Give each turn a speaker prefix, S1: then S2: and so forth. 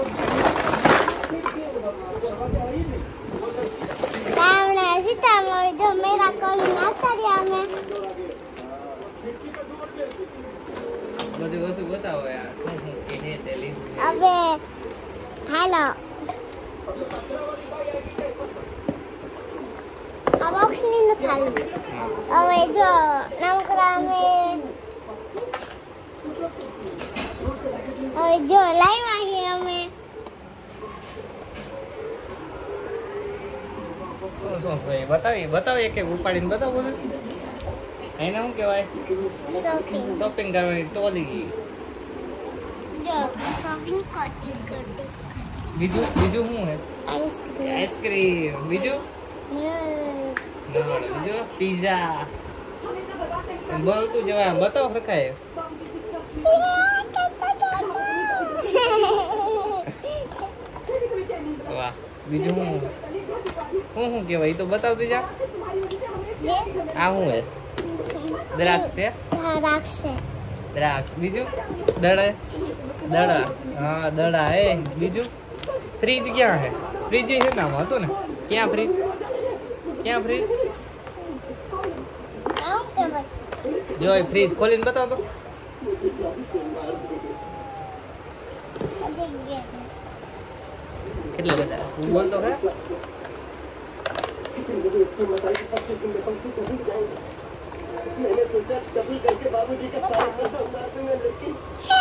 S1: जो मेरा कल नातरिया में
S2: બધું બતાવો યાર કે છે ચેલેન્જ
S1: હવે હેલો આ બોક્સ ની ન થાલું હવે જો નમકરા મે હવે જો લાવ્યા છે અમે
S2: શું બતાવી કે ઉપાડીને બતાવો ને એને શું કહેવાય શોપિંગ કરવાની ટોલી
S1: જો શોપિંગ કરતી
S2: બીજું શું હે આઈસ્ક્રીમ બીજું બીજું પિઝા બોલતું જવા બતાવો રખાય વાહ બીજું શું કહેવાય તો બતાવતી જા આ શું હે દ્રાક્ષ છે દ્રાક્ષ બીજું દડા હા દડા હે બીજું ફ્રીજ ક્યાં હે ફ્રીજ છે નામ હતું ને ક્યાં ફ્રીજ જો ફ્રીજ ખોલીને બતાવો તો કેટલા બધા બોલતો હે
S1: मैंने सोचा कभी करके बाबूजी का पास दूंगा लेकिन